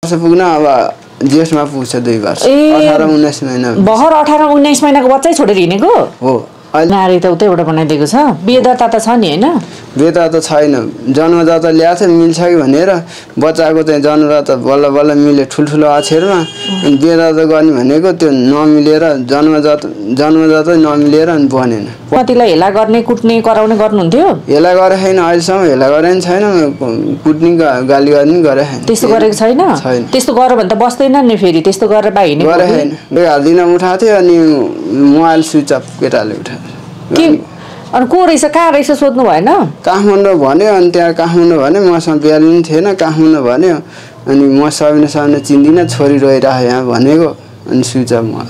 पुग्न अब जेठमा पुग्छ 2 वर्ष 18-19 महिना भर्खर 18-19 महिनाको बच्चै छोडेर हिँडेको हो नारी त उतै एउटा बनाइदिएको छ बिहे दर्ता त छ नि हैन बिहे दर्ता छैन जन्मदत्ता ल्याएको थियो मिल्छ कि भनेर बच्चाको चाहिँ जन्मदत्ता बल्ल बल्ल मिले ठुल्ठुलो अक्षरमा बिहे दर्ता गर्ने भनेको त्यो नमिलेर जन्मदत्ता नमिलेर अनि बनेन पतिलाई हेला गर्ने कुट्ने कराउने गर्नुहुन्थ्यो हेला गरे छैन अहिलेसम्म हेला गरे नि छैन कुट्ने गाली गर्ने गरे छैन त्यस्तो गरेको छैन त्यस्तो गर्यो भने त बस्दैन नि फेरि त्यस्तो गरेर बा हिँड्ने गरे छैन हाल्दिन उठाएको थियो अनि मोबाइल स्विच अफ केटाले उठायो के अनि को रहेछ कहाँ रहेछ सोध्नु भएन काठमाडौँ भन्यो अनि त्यहाँ काठमाडौँ भन्यो मसँग बिहा पनि थिएन काठमाडौँ भन्यो अनि म सबिना चिन्दिनँ छोरी रोइरह यहाँ भनेको अनि स्विच अफ म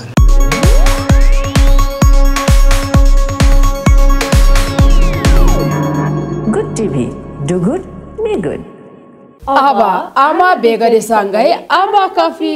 good TV do good be good अब आमा बेगरीसँगै आमा कफी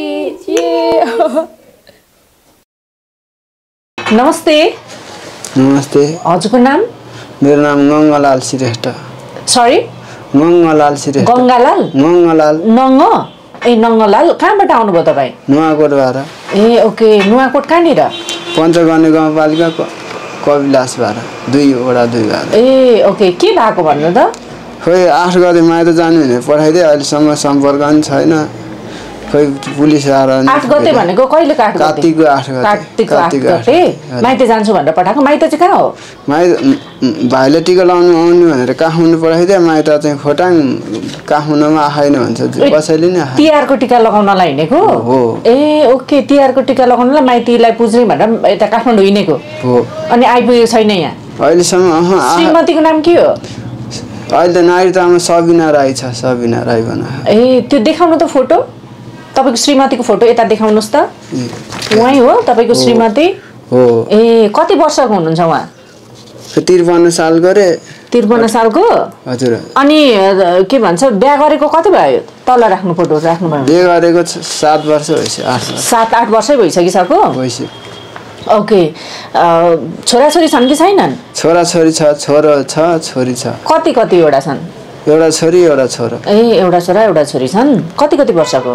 नमस्ते नमस्ते हजुरको नाम मेरो नाम गङ्गालाल श्रेष्ठ सरी गङ्गालाल श्रेष्ठ गङ्गालाल गङ्गालाल नङ्गलाल कहाँबाट आउनुभयो तपाईँ नुवाकोटबाट ए ओके नुवाकोट कहाँनिर पञ्चगर्ने गाउँपालिका कविलासबाट 2 वडा 2 घर ए ओके के भएको भन्नु त खोइ 8 गते माइत जानु भने पठाइदिए अहिलेसम्म सम्पर्क पनि छैन खोइ पुलिस आएर 8 गते भनेको कहिलेको 8 गते कार्तिकको 8 गते कार्तिकको 8 गते माइत जान्छु भनेर पठाएको माइत चाहिँ कहाँ हो माइत भाइले टिका लाउनु आउनु भनेर काठमाडौँ पठाइदिए माइत चाहिँ खोटाङ काठमाडौँमा आएन भन्छ कसैले नि तिहारको टिका लगाउनलाई हिँडेको हो ए ओके तिहारको टिका लगाउनलाई माइतीलाई पुज्ने भनेर यता काठमाडौँ हिँडेको हो अनि आइपुगेको छैन यहाँ अहिलेसम्म श्रीमतीको नाम के हो अहिले त नागरिकतामा सबिना राई छ सबिना राई भन ए त्यो देखाउनु त फोटो तपाईको श्रीमतीको फोटो यता देखाउनुस् त उहाँ हो तपाईको श्रीमती हो ए कति वर्षको हुनुहुन्छ उहाँ 53 साल गरे 53 सालको हजुर अनि के भन्छ बिहे गरेको कति भयो तल राख्नु फोटो राख्नु भयो बिहे गरेको 7 वर्ष भइसक्यो 7-8 वर्षै भइसकिसक्यो भइसक्यो ओके छोराछोरी छन् कि छैनन् छोराछोरी छ छोरो छ छोरी छ कतिवटा छन् एउटा छोरी एउटा छोरो ए एउटा छोरा एउटा छोरी छन् कति वर्षको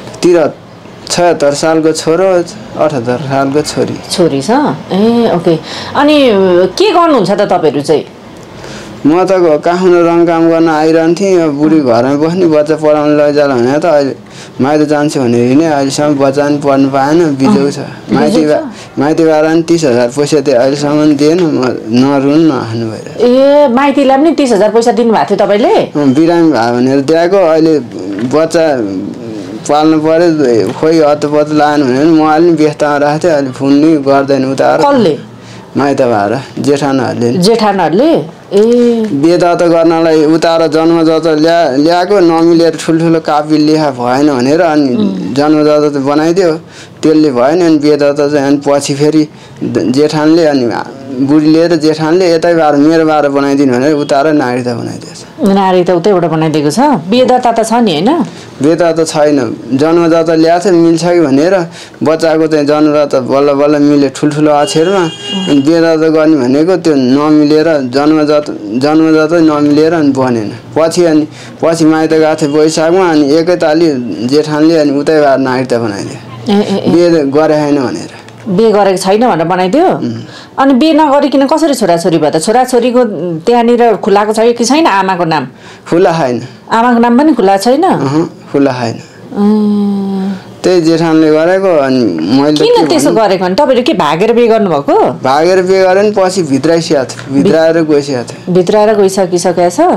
76 सालको छोरो 78 सालको छोरी छ ए ओके अनि के गर्नुहुन्छ त तपाईहरु चाहिँ म त काठमाडौँ रङ काम गर्न आइरहन्थेँ बुढी घरमा बस्ने बच्चा पढाउन लैजाला भने त अहिले माइत जान्छु भनेर हिँडे अहिलेसम्म बच्चा पनि पढ्नु पाएन बिजौ छ माइतीबाट पनि 30,000 पैसा दिए अहिलेसम्म दिएन नरुन नहानु भएर ए माइतीलाई पनि 30,000 पैसा दिनुभएको थियो तपाईँले बिरामी भयो भनेर दिएको अहिले बच्चा पाल्नु पर्यो खोइ अत्तपत्त लानु भने म अलि व्यस्तमा राखेको थिएँ अहिले फोन नि गर्दैन उता कसले माइत भएर जेठानहरूले ए बिहे दर्ता गर्नलाई उतार जन्मदत्ता ल्याएको नमिलेर ठुल्ठुलो कापी लेखा भएन भनेर अनि जन्मदत्ता त बनाइदियो त्यसले भएन अनि बिहे दर्ता चाहिँ अनि पछि फेरि जेठानले अनि बुढीले र जेठानले यतैबाट मेरोबाट बनाइदिनु भनेर उतार नागरिकता बनाइदिएछ नागरिकता उतैबाट बनाइदिएको छ बिहे दर्ता त छ नि हैन बिहे दर्ता छैन जन्मदत्ता ल्याएको थियो मिल्छ कि भनेर बच्चाको चाहिँ जन्मदत्ता बल्ल बल्ल मिले ठुल्ठुलो अक्षरमा अनि बिहे दर्ता गर्ने भनेको त्यो नमिलेर जन्मदत्ता नमिलेर अनि बनेन पछि माइत गएको थियो वैशाखमा अनि एकैताली जेठानले अनि उतैबाट नागरिकता बनाइदियो बिहे गरे छैन भनेर बिहे गरेको छैन भनेर बनाइदियो अनि बिहे नगरिकन कसरी छोराछोरी भयो त छोराछोरीको त्यहाँनिर खुलाएको छ कि छैन आमाको नाम खुला छैन आमाको नाम पनि खुला छैन खुला छैन त्यही जेठानले गरेको अनि मैले किन त्यसो गरेको अनि तपाईहरु के भागेर बिहे गर्नुभएको भागेर बिहे गरे नि पछि भित्राएर गइसकेको छ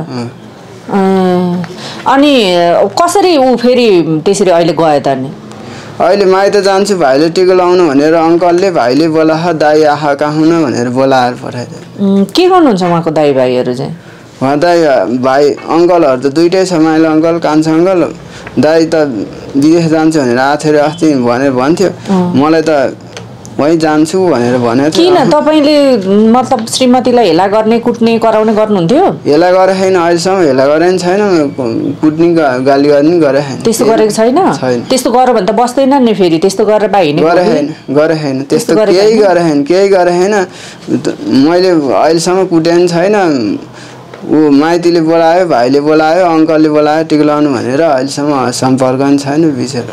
अनि कसरी उ फेरि त्यसरी अहिले गयो त नि अहिले माइत जान्छु भाइले टिका लाउनु भनेर अङ्कलले भाइले बोलाहा दाइ आहा काहुन भनेर बोलाएर पठाइदियो के गर्नुहुन्छ उहाँको दाइ भाइहरू चाहिँ उहाँ दाइ भाइ अङ्कलहरू त दुइटै छ माइलो अङ्कल कान्छा अङ्कल दाइ त विदेश जान्छु भनेर आएको थियो अस्ति भनेर भन्थ्यो मलाई त वहीँ जान्छु भनेर भनेको थियो किन तपाईँले मतलब श्रीमतीलाई हेला गर्ने कुट्ने कराउने गर्नुहुन्थ्यो हेला गरे छैन अहिलेसम्म हेला गरे नि छैन कुट्ने गाली गर्ने गरे छैन त्यस्तो गरेको छैन त्यस्तो गर्यो भने त बस्दैन नि फेरि त्यस्तो गरेर बा हिँड्ने गरे छैन त्यस्तो केही गरे छैन मैले अहिलेसम्म कुटे नि छैन ऊ माइतीले बोलायो भाइले बोलायो अङ्कलले बोलायो टिका लगाउनु भनेर अहिलेसम्म सम्पर्क पनि छैन बिचेर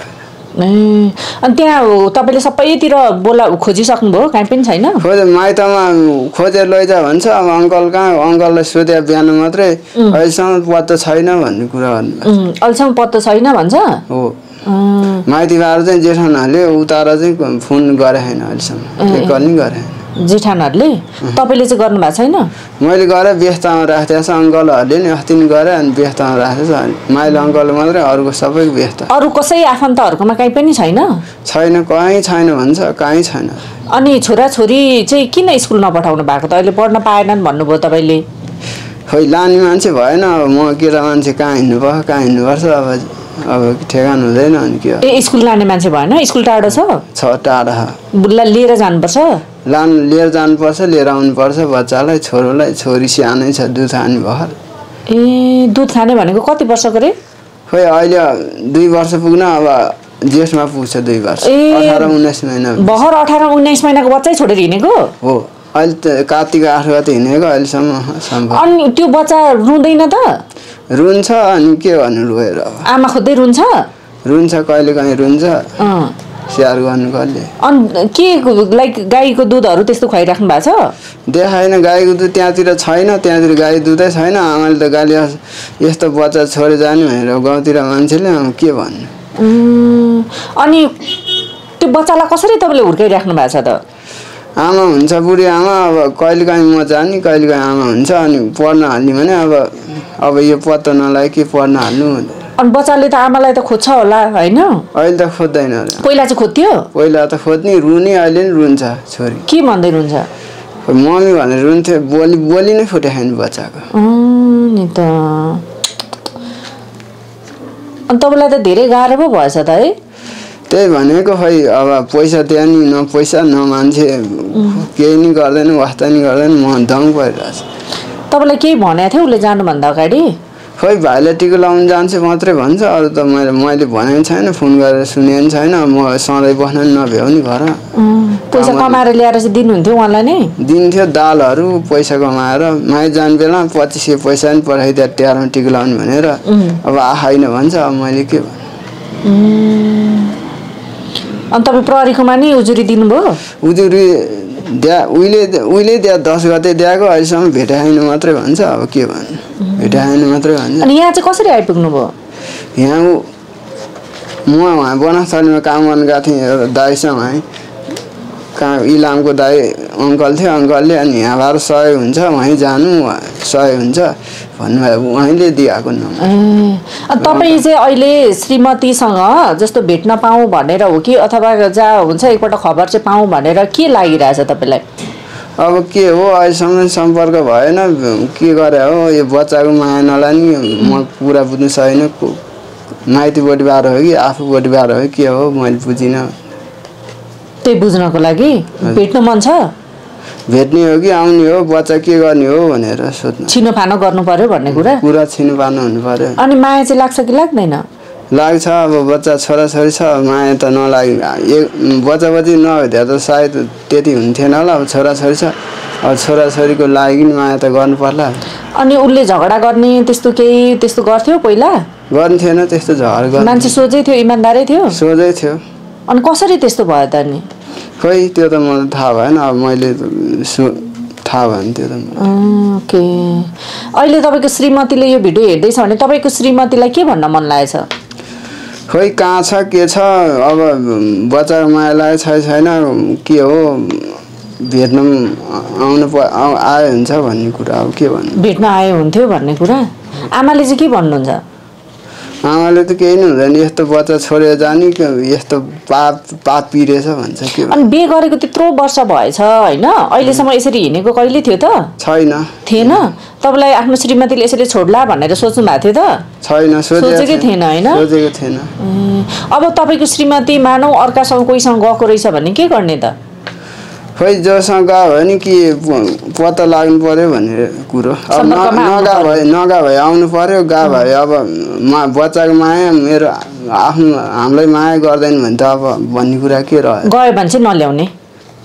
ए अनि त्यहाँ तपाईँले सबैतिर खोजिसक्नुभयो कहीँ पनि छैन खोजे माइतमा खोजेर लैजा भन्छ अब अङ्कल कहाँ अङ्कललाई सोधे बिहान मात्रै अहिलेसम्म पत्तो छैन भन्ने कुरा गर्नु अहिलेसम्म पत्तो छैन भन्छ हो माइतीबाट चाहिँ जेठानहरूले उतार चाहिँ फोन गरे छैन अहिलेसम्म एक कल नि गरे जेठानहरूले तपाईँले चाहिँ गर्नु भएको छैन मैले गरेँ व्यस्तमा राखेको छ अङ्कलहरूले नि अस्ति नि गरेँ अनि व्यस्तमा राखेको छ माइलो अङ्कल मात्रै अरूको सबैको व्यस्त अरू कसै आफन्तहरूकोमा कहीँ पनि छैन कहीँ छैन भन्छ कहीँ छैन अनि छोराछोरी चाहिँ किन स्कुल नपठाउनु भएको त अहिले पढ्न पाएनन् भन्नुभयो तपाईँले खोइ लाने मान्छे भएन अब म केटा मान्छे कहाँ हिँड्नुपर्छ कहाँ हिँड्नुपर्छ अब ठेगान हुँदैन अनि के ए स्कुल लाने मान्छे भएन स्कुल टाढो छ टाढा लिएर जानुपर्छ लिएर जानुपर्छ लिएर आउनुपर्छ बच्चालाई छोरोलाई छोरी सानै छ दुध खाने भर ए दुध खाने भनेको कति वर्षको रे खोइ अहिले 2 वर्ष पुग्न अब जेठमा पुग्छ 2 वर्ष 18-19 महिना भर 18-19 महिनाको बच्चै छोडेर हिँडेको हो अहिले त कार्तिक 8 गते हिँडेको अहिलेसम्म अनि त्यो बच्चा रुँदैन त रुन्छ अनि के गर्नु रोएर आमा खोज्दै रुन्छ कहिले काहीँ रुन्छ स्याहार गर्नु कसले अनि के लाइक गाईको दुधहरू त्यस्तो खुवाइराख्नु भएको छ देखाएन गाईको दुध त्यहाँतिर छैन त्यहाँतिर गाई दुधै छैन आमाले त गाली यस्तो बच्चा छोडेर जाने भनेर गाउँतिर मान्छेले के भन्नु अनि त्यो बच्चालाई कसरी तपाईँले हुर्काइराख्नु भएको छ त आमा हुन्छ बुढी आमा अब कहिलेकाहीँ म जाने कहिलेकाहीँ आमा हुन्छ अनि पढ्न हाल्ने भने अब यो पत्तो नलागे के पढ्न हाल्नु अनि बच्चाले त आमालाई त खोज्छ होला होइन अहिले त खोज्दैन पहिला चाहिँ खोज्थ्यो पहिला त खोज्ने रुने अहिले नि रुन्छ छोरी के भन्दै रुन्छ मम्मी भनेर रुन्थ्यो बोली नै फुटाएन बच्चाको नि त अनि तपाईँलाई त धेरै गाह्रो पो भएछ त है त्यही भनेको खै अब पैसा त्यहाँ नि न पैसा न मान्छे केही नि गर्दैन वास्ता नि गर्दैन म दङ परिरहेछ तपाईँलाई केही भनेको थियो उसले जानुभन्दा अगाडि खै भाइले टिका लाउनु जान्छ मात्रै भन्छ अरू त मैले भनेको छैन फोन गरेर सुनेको पनि छैन म सधैँ बस्न नभ्याउ नि घर पैसा कमाएर ल्याएर चाहिँ दिनुहुन्थ्यो उहाँलाई नै दिन्थ्यो दालहरू पैसा कमाएर माइ जाने बेला 2500 पैसा पनि पठाइदिए ट्यारमा टिका लाउनु भनेर अब आएन भन्छ अब मैले के भन्नु अनि तपाईँ प्रहरीकोमा नि उजुरी दिनुभयो उजुरी उहिले 10 गते दिएको अहिलेसम्म भेटाएन मात्रै भन्छ अब के भन्नु भेटाएन मात्रै भन्छ अनि यहाँ चाहिँ कसरी आइपुग्नु भयो यहाँ म उहाँ बनस्थलीमा काम गर्न गएको थिएँ दाइसँग है कहाँ इलामको दाइ अङ्कल थियो अङ्कलले अनि यहाँबाट सहयोग हुन्छ वहीँ जानु सहयोग हुन्छ भन्नुभयो उहाँले दिएको नम्बर अनि तपाईँ चाहिँ अहिले श्रीमतीसँग जस्तो भेट्न पाऊँ भनेर हो कि अथवा जहाँ हुन्छ एकपल्ट खबर चाहिँ पाऊँ भनेर के लागिरहेछ तपाईँलाई अब के हो अहिलेसम्म सम्पर्क भएन के गरे हो यो बच्चाको माया नलाने म पुरा बुझ्नु सकेन माइती बोटीबाट हो कि आफू बोटीबाट हो के हो मैले बुझिनँ त्यही बुझ्नको लागि भेट्नु मन छ भेट्ने हो कि आउने हो बच्चा के गर्ने हो भनेर सोध्नु छिनोफानो गर्नु पर्यो भन्ने कुरा पुरा छिनोफानो हुनु पर्यो अनि माया चाहिँ लाग्छ कि लाग्दैन लाग्छ अब बच्चा छोराछोरी छ माया त नलागे बच्चा नभइदिए त सायद त्यति हुन्थेन होला अब छोराछोरी छ अब छोराछोरीको लागि माया त गर्नु पर्ला अनि उसले झगडा गर्ने त्यस्तो केही त्यस्तो गर्थ्यो पहिला गर्न्थेन त्यस्तो झगडा मान्छे सोझै थियो इमान्दारै थियो सोझै थियो अनि कसरी त्यस्तो भयो त नि खोइ त्यो त मलाई थाहा भएन अब मैले थाहा भयो त्यो त ओके अहिले तपाईँको श्रीमतीले यो भिडियो हेर्दैछ भने तपाईँको श्रीमतीलाई के भन्न मन लागेछ खोइ कहाँ छ के छ अब बच्चाको माया लागेको छैन के हो भेट्न आयो हुन्छ भन्ने कुरा अब के भन्नु भेट्न आयो हुन्थ्यो भन्ने कुरा आमाले चाहिँ के भन्नुहुन्छ आमाले त केही नै हुँदैन यस्तो बच्चा छोडेर जाने यस्तो पाप पिरेछ भन्छ के अनि बिहे गरेको त्यत्रो वर्ष भएछ होइन अहिलेसम्म यसरी हिँडेको कहिले थियो त छैन थिएन तपाईँलाई आफ्नो श्रीमतीले यसरी छोड्ला भनेर सोच्नु भएको थियो त छैन सोचेकै थिएन होइन सोचेको थिएन अब तपाईँको श्रीमती मानौ अर्कासँग कोहीसँग गएको रहेछ भने के गर्ने त खोइ जोसँग गयो भने कि पत्ता लाग्नु पर्यो भन्ने कुरो अब नगा भए आउनु पर्यो गा भए अब बच्चाको माया मेरो आफ्नो हामीलाई माया गर्दैन भने त अब भन्ने कुरा के रह्यो गयो भने चाहिँ नल्याउने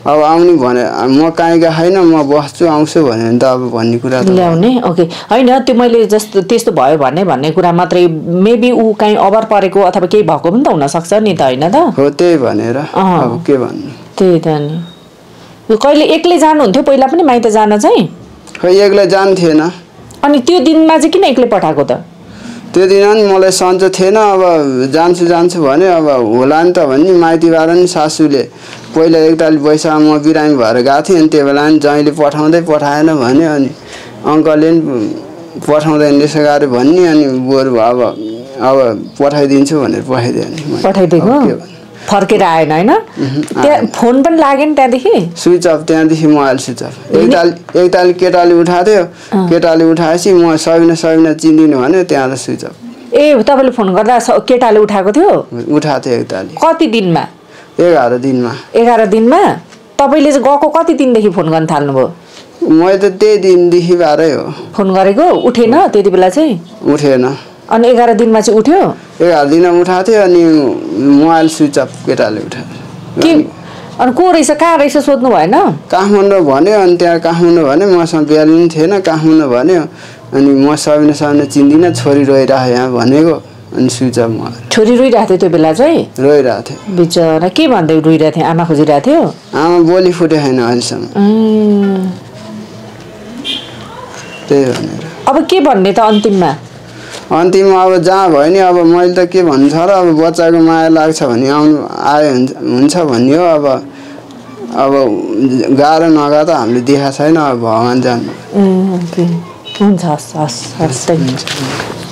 अब आउनु भने म काहीँका होइन म बस्छु आउँछु भन्यो भने त अब भन्ने कुरा त ल्याउने ओके होइन त्यो मैले जस्तो त्यस्तो भयो भन्ने कुरा मात्रै मेबी ऊ काहीँ अभर परेको अथवा केही भएको पनि त हुनसक्छ नि त होइन त हो त्यही भनेर अब के भन्नु त्यही त नि कहिले एक्लै जानुहुन्थ्यो पहिला पनि माइत जान चाहिँ खै एक्लै जान्थेन अनि त्यो दिनमा चाहिँ किन एक्लै पठाएको त त्यो दिन नि मलाई सन्चो थिएन अब जान्छु भने अब होला नि त भन्ने माइतीबाट नि सासूले पहिला एकताली पैसा म बिरामी भएर गएको थिएँ अनि त्यो बेला नि ज्वाइँले पठाएन भने अनि अङ्कलले नि पठाउँदैन त्यसो गरे भन्ने अनि बरु अब पठाइदिन्छु भनेर पठाइदिएको फर्केर आएन होइन त्यहाँ फोन पनि लागेन त्यहाँदेखि स्विच अफ त्यहाँदेखि मोबाइल स्विच अफ एकताली केटाले उठाएको थियो केटाले उठाएपछि म सबिना चिन्दिनँ भने त्यहाँ स्विच अफ ए तपाईँले फोन गर्दा केटाले उठाएको थियो उठाएको थियो एकताली कति दिनमा 11 दिनमा 11 दिनमा तपाईँले चाहिँ गएको कति दिनदेखि फोन गर्न थाल्नुभयो मैले त त्यही दिनदेखि बारै हो फोन गरेको उठेन त्यति बेला चाहिँ उठेन अनि 11 दिनमा चाहिँ उठ्यो 11 दिनमा उठाएको थियो अनि मोबाइल स्विच अफ केटाले उठायो के अनि को रहेछ कहाँ रहेछ सोध्नु भएन काठमाडौँ भन्यो अनि त्यहाँ काठमाडौँ भन्यो मसँग बिहान पनि थिएन काठमाडौँ भन्यो अनि म सबिना चिन्दिनँ छोरी रोइरहेको यहाँ भनेको अनि स्विच अफ छोरी रोइरहेको थियो त्यो बेला चाहिँ रोइरहेको थियो बिचरा के भन्दै रोइरहेको थियो आमा खोजिरहेको थियो आमा बोली फुटे छैन अहिलेसम्म त्यही भनेर अब के भन्ने त अन्तिममा अब जहाँ भयो नि अब मैले त के भन्नु छ र अब बच्चाको माया लाग्छ भने हुन्छ भन्ने हो अब गाह्रो नगा त हामीले देखाएको छैन अब भगवान् जान्नु हुन्छ हस्